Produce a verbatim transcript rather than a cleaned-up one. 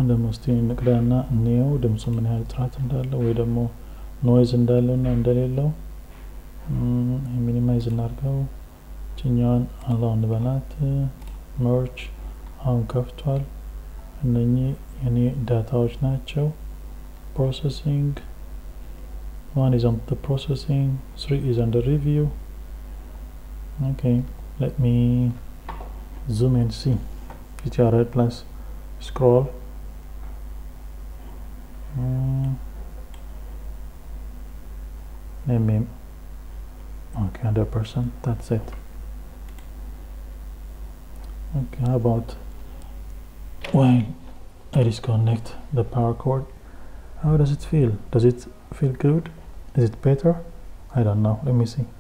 ደግሞ እስቲ እንቅዳና እንየው ድምፁ ምን ያህል ጥራት እንዳለው ወይ ደግሞ ኖይዝ እንዳለውና እንደሌለው ሚኒማይዝ እናድርገው። ጭኛዋን አላው እንበላት መርጅ አሁን ከፍቷል። እነኚህ የኔ ዳታዎች ናቸው። ፕሮሰሲንግ one is on the processing, three is under review. Okay, let me zoom and see. P T R L plus scroll. Mm. Name. Okay, one hundred percent. That's it. Okay, how about when I disconnect the power cord? How does it feel? Does it feel good? Is it better? I don't know. Let me see.